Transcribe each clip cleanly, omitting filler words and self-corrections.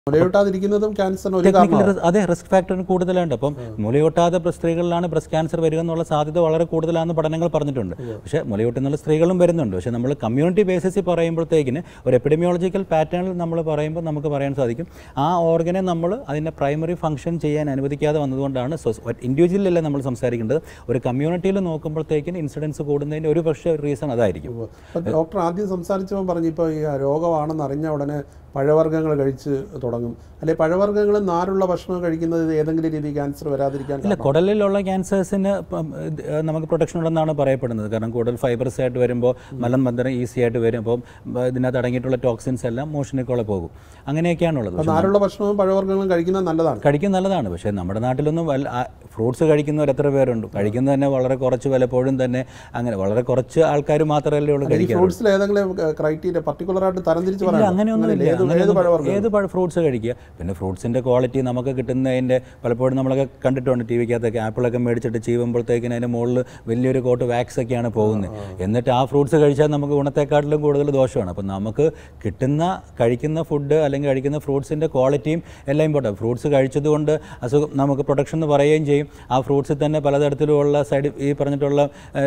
മുലയൂട്ടാതിരിക്കുന്നതും ക്യാൻസറിന് ഒരു ടെക്നിക്കൽ അതെ റിസ്ക് ഫാക്ടറിന് കൂടുതലുണ്ട്. അപ്പം മുലയൂട്ടാതെ സ്ത്രീകളിലാണ് ബ്രസ്റ്റ് ക്യാൻസർ വരിക എന്നുള്ള സാധ്യത വളരെ കൂടുതലാണെന്ന് പഠനങ്ങൾ പറഞ്ഞിട്ടുണ്ട്. പക്ഷേ മുലയൂട്ടുന്നുള്ള സ്ത്രീകളും വരുന്നുണ്ട്. പക്ഷേ നമ്മൾ കമ്മ്യൂണിറ്റി ബേസിസിൽ പറയുമ്പോഴത്തേക്കിന് ഒരു എപ്പിഡമിയോളജിക്കൽ പാറ്റേണിൽ നമ്മൾ പറയുമ്പോൾ നമുക്ക് പറയാൻ സാധിക്കും ആ ഓർഗനെ നമ്മൾ അതിൻ്റെ പ്രൈമറി ഫംഗ്ഷൻ ചെയ്യാൻ അനുവദിക്കാതെ വന്നതുകൊണ്ടാണ് ഇൻഡിവിജ്വലല്ല നമ്മൾ സംസാരിക്കേണ്ടത്. ഒരു കമ്മ്യൂണിറ്റിയിൽ നോക്കുമ്പോഴത്തേക്കിന് ഇൻസിഡൻസ് കൂടുന്നതിൻ്റെ ഒരു പക്ഷേ റീസൺ അതായിരിക്കും. ഡോക്ടർ ആദ്യം സംസാരിച്ചപ്പോൾ പറഞ്ഞു ഇപ്പോൾ ഈ രോഗമാണെന്ന് അറിഞ്ഞ ഉടനെ പഴവർഗ്ഗങ്ങൾ കഴിച്ച് തുടങ്ങും, അല്ലെങ്കിൽ പഴവർഗ്ഗങ്ങൾ നാരുള്ള ഭക്ഷണം കഴിക്കുന്നത് ഏതെങ്കിലും രീതിയിൽ ക്യാൻസർ വരാതിരിക്കാൻ? ഇല്ല, കുടലിലുള്ള ക്യാൻസേഴ്സിന് നമുക്ക് പ്രൊട്ടക്ഷൻ ഉണ്ടെന്നാണ് പറയപ്പെടുന്നത്. കാരണം കൂടുതൽ ഫൈബർസ് ആയിട്ട് വരുമ്പോൾ മലബന്ധനം ഈസി ആയിട്ട് വരും. അപ്പം ഇതിനകത്ത് അടങ്ങിയിട്ടുള്ള ടോക്സിൻസ് എല്ലാം മോഷനിക്കോളെ പോകും. അങ്ങനെയൊക്കെയാണുള്ളത്. നാരുള്ള ഭക്ഷണവും പഴവർഗ്ഗങ്ങളും കഴിക്കുന്നത് നല്ലതാണ്. പക്ഷേ നമ്മുടെ നാട്ടിലൊന്നും ഫ്രൂട്ട്സ് കഴിക്കുന്നവർ എത്ര പേരുണ്ട്? കഴിക്കുന്നത് തന്നെ വളരെ കുറച്ച്, പലപ്പോഴും തന്നെ അങ്ങനെ വളരെ കുറച്ച് ആൾക്കാർ മാത്രമല്ലേ ഉള്ളൂ കഴിക്കുന്നത്. ഫ്രൂട്ട്സിൽ ഏതെങ്കിലും ക്രൈറ്റീരിയ പർട്ടിക്കുലറായിട്ട് തരംതിരിച്ച് പറയാം? അങ്ങനെയൊന്നുമില്ല. ഏത് ഫ്രൂട്ട്സ് കഴിക്കുക. പിന്നെ ഫ്രൂട്ട്സിൻ്റെ ക്വാളിറ്റി നമുക്ക് കിട്ടുന്നതിൻ്റെ പലപ്പോഴും നമ്മളൊക്കെ കണ്ടിട്ടുണ്ട് ടി വിക്കകത്തൊക്കെ. ആപ്പിളൊക്കെ മേടിച്ചിട്ട് ചീവുമ്പോഴത്തേക്കിന് അതിൻ്റെ മുകളിൽ വലിയൊരു കോട്ട് വാക്സ് ഒക്കെയാണ് പോകുന്നത്. എന്നിട്ട് ആ ഫ്രൂട്ട്സ് കഴിച്ചാൽ നമുക്ക് ഗുണത്തെക്കാട്ടിലും കൂടുതൽ ദോഷമാണ്. അപ്പം നമുക്ക് കഴിക്കുന്ന ഫുഡ് അല്ലെങ്കിൽ കഴിക്കുന്ന ഫ്രൂട്ട്സിൻ്റെ ക്വാളിറ്റിയും എല്ലാം ഇമ്പോർട്ടൻ്റ്. ഫ്രൂട്ട്സ് കഴിച്ചതുകൊണ്ട് നമുക്ക് പ്രൊട്ടക്ഷൻ എന്ന് പറയുകയും ചെയ്യും. ആ ഫ്രൂട്ട്സിൽ തന്നെ പലതരത്തിലുള്ള ഈ പറഞ്ഞിട്ടുള്ള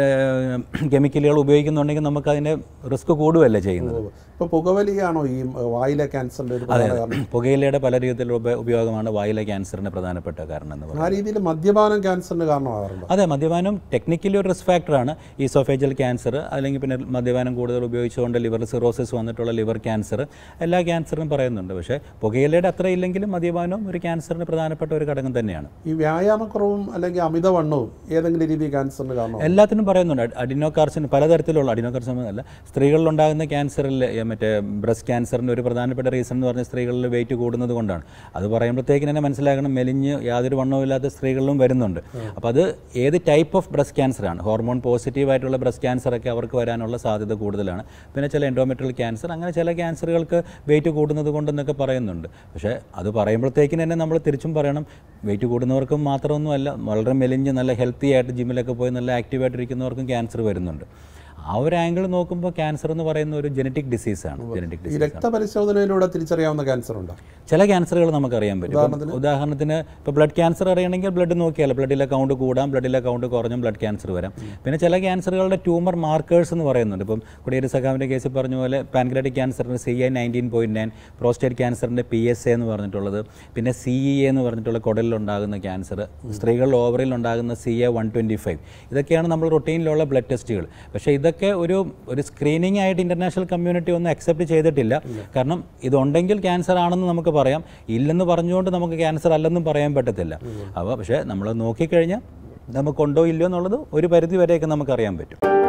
കെമിക്കലുകൾ ഉപയോഗിക്കുന്നുണ്ടെങ്കിൽ നമുക്ക് അതിൻ്റെ റിസ്ക് കൂടുകയല്ലേ ചെയ്യുന്നത്. ഇപ്പോൾ പുകവലിയാണോ ഈ വായിലെ ക്യാൻസറിൻ്റെ ഒരു പ്രധാന കാരണം? പുകയിലയുടെ പല രീതിയിലുള്ള ഉപയോഗമാണ് വായിലെ ക്യാൻസറിന് പ്രധാനപ്പെട്ട കാരണം എന്ന് പറയുന്നത്. ആ രീതിയിൽ മദ്യപാനം ക്യാൻസറിന് കാരണമാകാറുണ്ട്? അതെ, മദ്യപാനം ടെക്നിക്കലി ഒരു റിസ്ക് ഫാക്ടറാണ്. ഈസോഫേജൽ ക്യാൻസർ, അല്ലെങ്കിൽ പിന്നെ മദ്യപാനം കൂടുതൽ ഉപയോഗിച്ചുകൊണ്ട് ലിവർ സിറോസിസ് വന്നിട്ടുള്ള ലിവർ ക്യാൻസർ, എല്ലാ ക്യാൻസറും പറയുന്നുണ്ട്. പക്ഷേ പുകയിലയുടെ അത്ര ഇല്ലെങ്കിലും മദ്യപാനവും ഒരു ക്യാൻസറിന് പ്രധാനപ്പെട്ട ഒരു ഘടകം തന്നെയാണ്. ഈ വ്യായാമക്കുറവും അല്ലെങ്കിൽ അമിതവണ്ണവും ഏതെങ്കിലും രീതിയിൽ ക്യാൻസറിന് കാരണം? എല്ലാത്തിനും പറയുന്നുണ്ട്. അഡിനോകാർസിൻ പലതരത്തിലുള്ള അഡിനോകാർസിൻ അല്ല, സ്ത്രീകളിലുണ്ടാകുന്ന ക്യാൻസറിൽ മറ്റേ ബ്രസ്റ്റ് ക്യാൻസറിൻ്റെ ഒരു പ്രധാനപ്പെട്ട റീസൺ എന്ന് പറഞ്ഞാൽ സ്ത്രീകളിൽ വെയിറ്റ് കൂടുന്നത് കൊണ്ടാണ്. അത് പറയുമ്പോഴത്തേക്കിന് തന്നെ മനസ്സിലാക്കണം, മെലിഞ്ഞ് യാതൊരു വണ്ണവുമില്ലാത്ത സ്ത്രീകളിലും വരുന്നുണ്ട്. അപ്പോൾ അത് ഏത് ടൈപ്പ് ഓഫ് ബ്രസ്റ്റ് ക്യാൻസറാണ്. ഹോർമോൺ പോസിറ്റീവായിട്ടുള്ള ബ്രസ്റ്റ് ക്യാൻസറൊക്കെ അവർക്ക് വരാനുള്ള സാധ്യത കൂടുതലാണ്. പിന്നെ ചില എൻഡോമെട്രിയൽ ക്യാൻസർ, അങ്ങനെ ചില ക്യാൻസറുകൾക്ക് വെയിറ്റ് കൂടുന്നത് കൊണ്ടെന്നൊക്കെ പറയുന്നുണ്ട്. പക്ഷേ അത് പറയുമ്പോഴത്തേക്കിന് തന്നെ നമ്മൾ തിരിച്ചും പറയണം, വെയിറ്റ് കൂടുന്നവർക്കും മാത്രമൊന്നുമല്ല, വളരെ മെലിഞ്ഞ് നല്ല ഹെൽത്തി ആയിട്ട് ജിമ്മിലൊക്കെ പോയി നല്ല ആക്റ്റീവായിട്ടിരിക്കുന്നവർക്കും ക്യാൻസർ വരുന്നുണ്ട്. ആ ഒരു ആംഗിൾ നോക്കുമ്പോൾ ക്യാൻസർ എന്ന് പറയുന്ന ഒരു ജനറ്റിക് ഡിസീസാണ്. രക്തപരിശോധനയിലൂടെ തിരിച്ചറിയാവുന്ന ക്യാൻസർ ഉണ്ടോ? ചില ക്യാൻസറുകൾ നമുക്കറിയാൻ പറ്റും. ഉദാഹരണത്തിന് ഇപ്പോൾ ബ്ലഡ് ക്യാൻസർ അറിയണമെങ്കിൽ ബ്ലഡ് നോക്കിയാൽ ബ്ലഡിലെ കൗണ്ട് കൂടാം, ബ്ലഡിലെ കൗണ്ട് കുറഞ്ഞും ബ്ലഡ് ക്യാൻസർ വരാം. പിന്നെ ചില ക്യാൻസറുകളുടെ ട്യൂമർ മാർക്കേഴ്സ് എന്ന് പറയുന്നുണ്ട്. ഇപ്പം കുടിയേരി സഖാവിൻ്റെ കേസിൽ പറഞ്ഞ പോലെ പാൻക്രിയാറ്റിക് ക്യാൻസറിന് CA 19.9, പ്രോസ്റ്റേറ്റ് ക്യാൻസറിൻ്റെ PSA എന്ന് പറഞ്ഞിട്ടുള്ളത്, പിന്നെ CEA എന്ന് പറഞ്ഞിട്ടുള്ള കുടലിലുണ്ടാകുന്ന ക്യാൻസർ, സ്ത്രീകളിൽ ഓവറിൽ ഉണ്ടാകുന്ന CA 125. ഇതൊക്കെയാണ് നമ്മൾ റൊട്ടീനിലുള്ള ബ്ലഡ് ടെസ്റ്റുകൾ. പക്ഷേ ഇതൊക്കെ ഒരു സ്ക്രീനിങ് ആയിട്ട് ഇന്റർനാഷണൽ കമ്മ്യൂണിറ്റി ഒന്നും അക്സെപ്റ്റ് ചെയ്തിട്ടില്ല. കാരണം ഇതുണ്ടെങ്കിൽ ക്യാൻസർ ആണെന്ന് നമുക്ക് പറയാം, ഇല്ലെന്ന് പറഞ്ഞുകൊണ്ട് നമുക്ക് ക്യാൻസർ അല്ലെന്നും പറയാൻ പറ്റത്തില്ല. അപ്പോൾ പക്ഷേ നമ്മൾ നോക്കിക്കഴിഞ്ഞാൽ നമുക്കുണ്ടോ ഇല്ലയോ എന്നുള്ളത് ഒരു പരിധി വരെയൊക്കെ നമുക്കറിയാൻ പറ്റും.